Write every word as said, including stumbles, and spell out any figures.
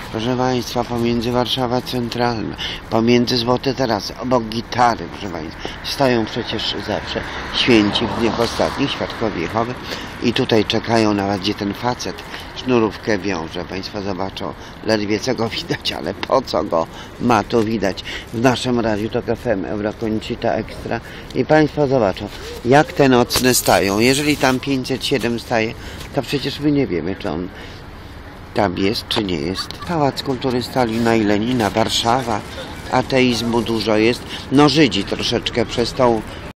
proszę Państwa, pomiędzy Warszawa Centralna, pomiędzy Złote Tarasy, obok Gitary, proszę Państwa, stoją przecież zawsze święci w dniach ostatnich, świadkowie Jehowy i tutaj czekają nawet, gdzie ten facet sznurówkę wiąże. Państwo zobaczą, ledwie co go widać, ale po co go ma tu widać w naszym Radiu Tok F M, Eurokoncita Extra i Państwo zobaczą, jak te nocne stają. Jeżeli tam pięćset siedem staje, to przecież my nie wiemy, czy on tam jest, czy nie jest. Pałac Kultury Stalina i Lenina, Warszawa, ateizmu dużo jest. No Żydzi troszeczkę przez tą